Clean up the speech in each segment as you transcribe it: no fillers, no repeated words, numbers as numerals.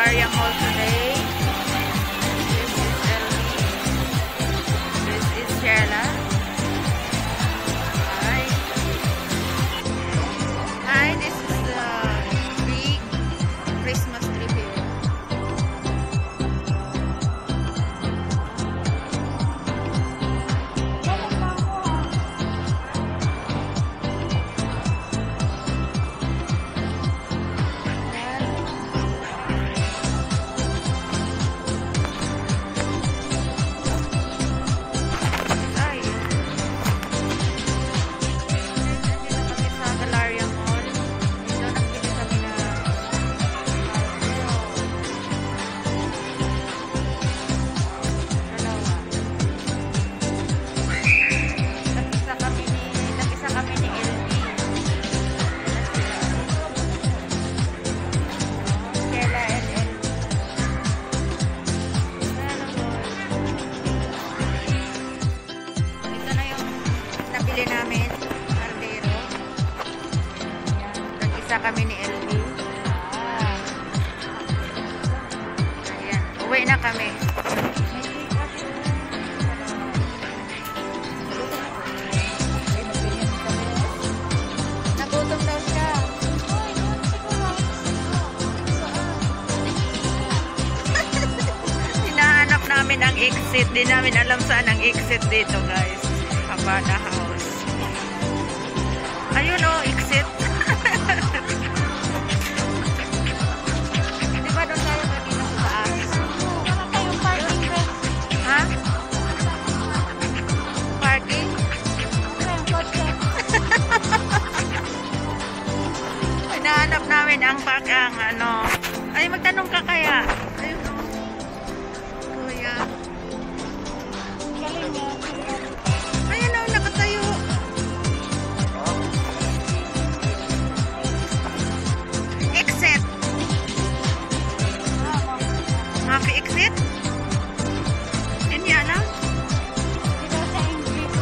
Candelaria Mall today. This is Ellie. This is Sheila. Hi. Hi, this is the big Christmas tree here. Bili namin Cardero. Nag-isa kami ni LB. Ayan, uwi na kami. Nagutom daw siya. Hinahanap namin ang exit. Di namin alam saan ang exit dito, guys. Havana House. Ayun o, exit. Di ba doon tayo kanina sa taas? Wala tayong parking bed. Ha? Parking? Hinahanap namin ang park ang ano. Ay, magtanong ka kaya. Ayun o. Kuya. Galing niya. Happy exit? Hindi alam? Dito sa English.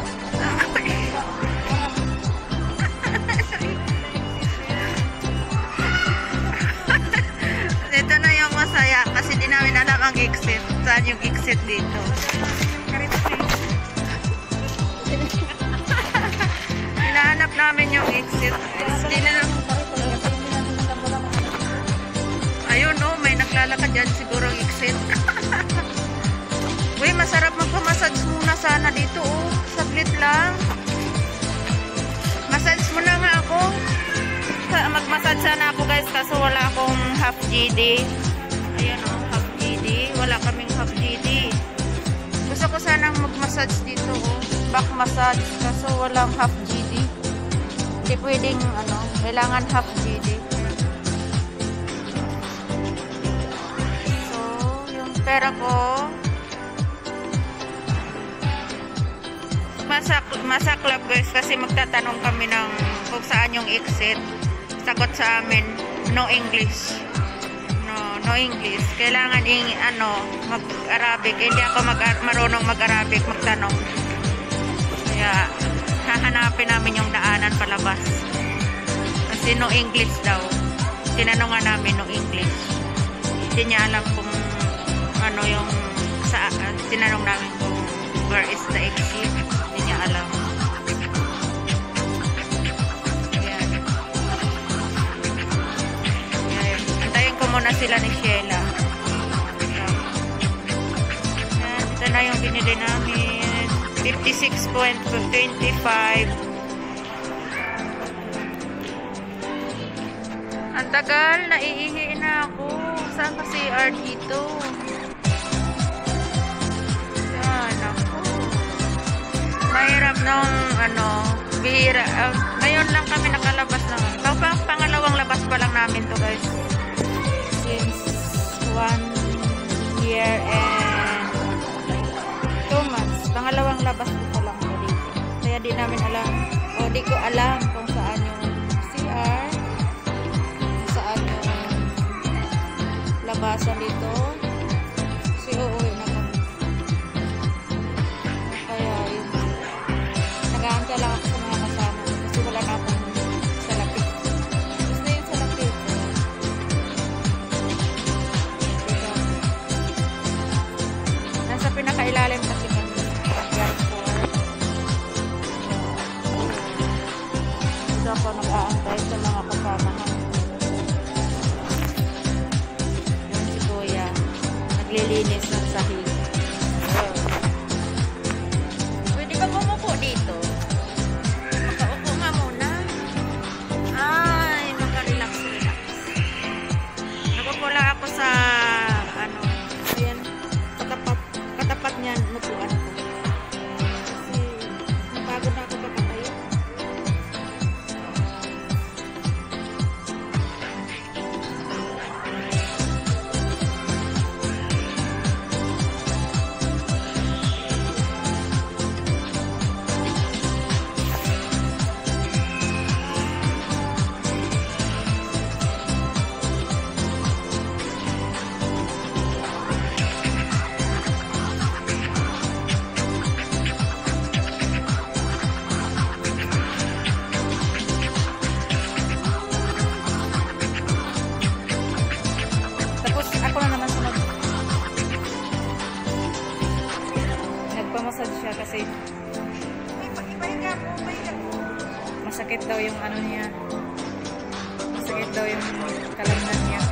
Ito na yung masaya kasi di namin alam ang exit. Saan yung exit dito? Hinahanap namin yung exit. Hindi na lang. Ayun o, may naglalakad dyan siguro ang exit. Uy, masarap magpamassage muna sana dito o. Saglit lang. Massage muna nga ako. Magmassage sana ako guys kaso wala akong half GD. Ayan o, half GD. Wala kaming half GD. Gusto ko sanang magmassage dito o. Back massage kaso walang half GD. Hindi pwedeng ano, kailangan half GD. Pera ko masaklap guys kasi magtatanong kami ng kung saan yung exit. Sagot sa amin no English. No English. Kailangan mag-Arabic. Hindi ako marunong mag-Arabic magtanong. Kaya hahanapin namin yung daanan palabas. Kasi no English daw. Tinanongan namin no English. Hindi niya alam kung ano yung tinanong namin kung where is the exit. Hindi niya alam. Ayan. Ayan. Antayin ko muna sila ni Sheila. Ayan. Ito na yung binili namin. 56.25. Ang tagal. Naiihi na ako. Saan kasi CR dito? Mahirap nung bihira. Ngayon lang kami nakalabas ng pangalawang labas pa lang namin to guys. Since 1 year and 2 months. Pangalawang labas ko pa lang to dito. Kaya di namin alam. O di ko alam kung saan yung CR. Kung saan yung labasan dito. Kasi uuwi na kami. Kaya yun. Nag-aantya lang ako sa mga kasama. Kasi wala na akong salapit. Gusto na yung salapit. ako nag-aantay sa mga kasamahan. Yan si Kuya. Naglilinis ng sahig. Pwede ba bumuko dito? Makaupo nga muna. Ay, makarelax-relax. Nakupula ako sa ayan, katapat niyan, nupuan ko. Kasi napagod na ako kakatayo. Nagpamassage siya kasi masakit daw yung ano niya. Masakit daw yung kalamnan niya.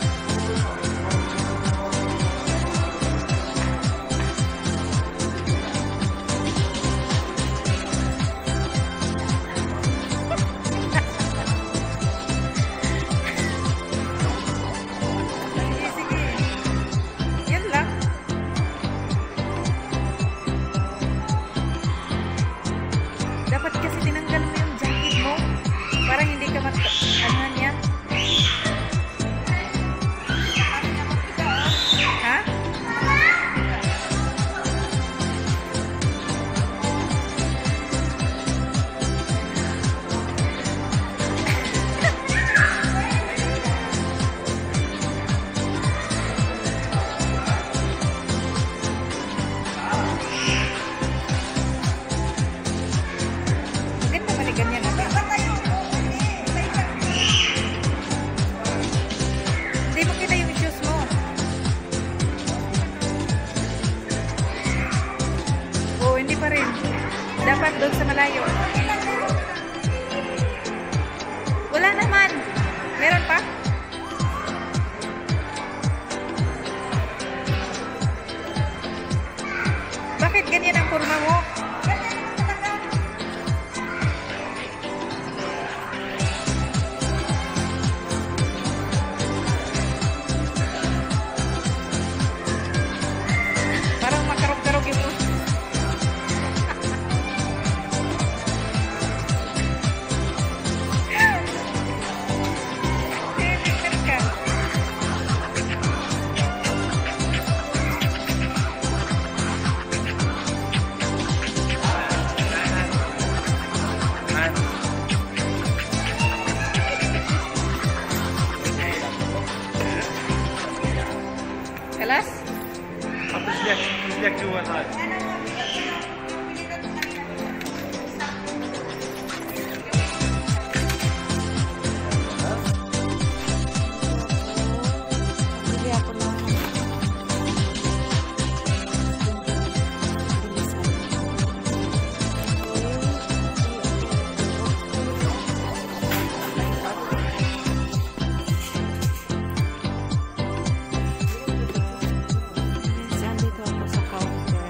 Dapat kasi tinanggal mo yung jacket mo para hindi ka ano niya. Ha? Ganyan natin. Hindi mo kita yung shoes mo. Oo, hindi pa rin. Dapat doon sa malayo. Wala naman. Meron pa? Bakit ganyan ang kurma mo? Parang makarog-karog yung Kelas? Apa sejak jual hal? Bili ako ng andito ako sa counter.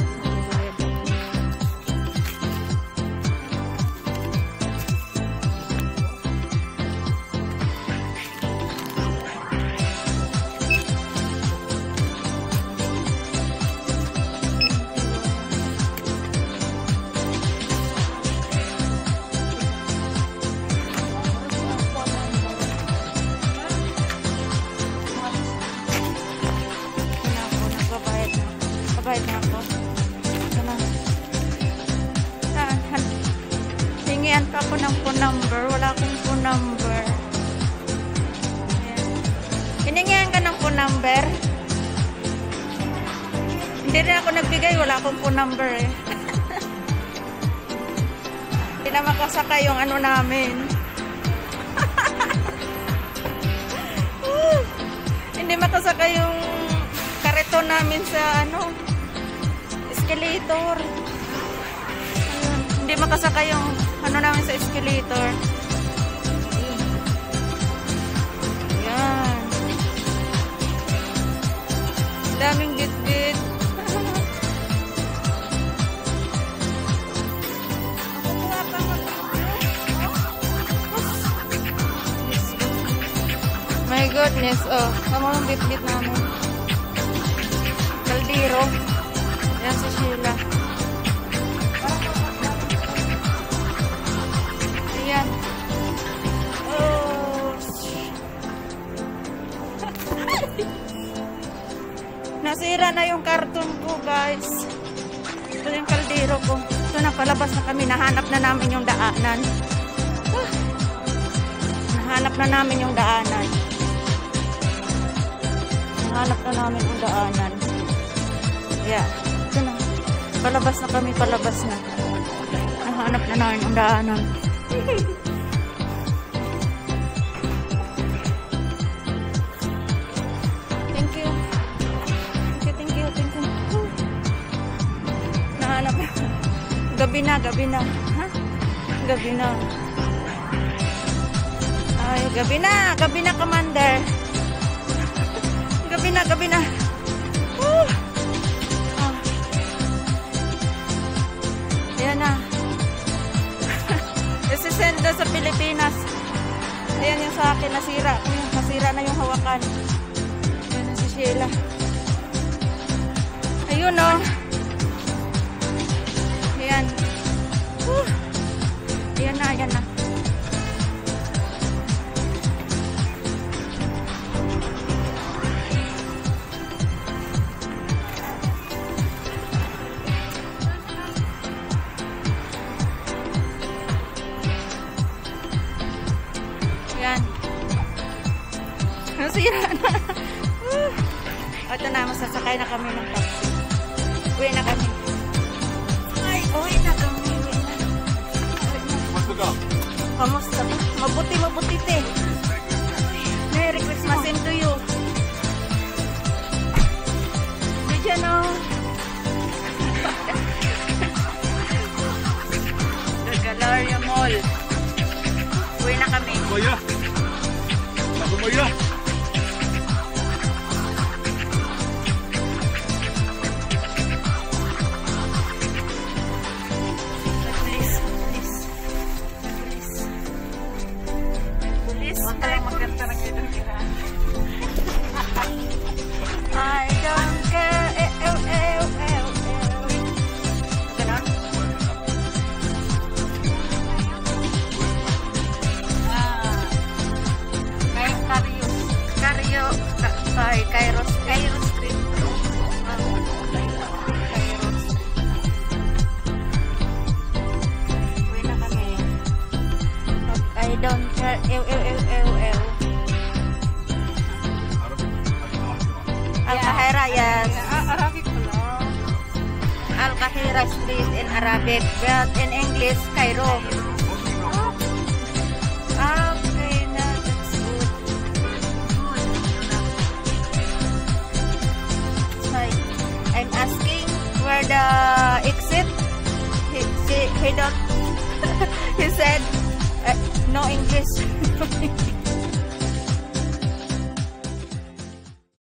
Nagbabayad na ako. Sana. Hingian pa ako ng phone number. Wala akong phone number. Ayan. Hiningihan ka ng phone number? Hindi rin ako nagbigay. Wala akong phone number eh. Hindi na makasaka yung ano namin. Hindi makasaka yung kariton namin sa ano, escalator. Ayun. Hindi makasaka yung ano namin sa escalator. goodness. Oh, tama yung bit-bit namin. Kaldero. Ayan si Sheila. Ayan. Oh. Nasira na yung karton ko, guys. Ito yung kaldero ko. Ito na, palabas na kami. Nahanap na namin yung daanan. Nahanap na namin yung daanan. Nahanap na namin yung daanan. Yeah. Ito na. Palabas na kami, palabas na. Nahanap na namin yung daanan. Thank you. Thank you. Nahanap na. Gabi na. Ha? Gabi na. Ay, gabi na, Commander. Gabi na. Ah. Ayan na. Isisend na sa Pilipinas. Ayan yung sa akin, nasira. Nasira na yung hawakan. Ayan na si Sheila. Ayun o. Ayan. Ayan na. Yan. Nasira na. Ito na, masasakay na kami ng taxi. Uwi na kami. Uwi na. Kamusta ba? Mabuti, te. Merry Christmas same to you. Diyan o. The Galleria Mall. Uwi na kami. Kuya. Ako kuya. Please. Huwag kayong magkanta ng ilong nila. I don't care. Ganon? Cairo Street. Uwi na kami. I don't care. Al-Kahira, yes. Arabic pala. Al-Kahira Street in Arabic, but in English, Cairo. Okay, na, that's good. I'm asking where the exit. He don't. He said no English.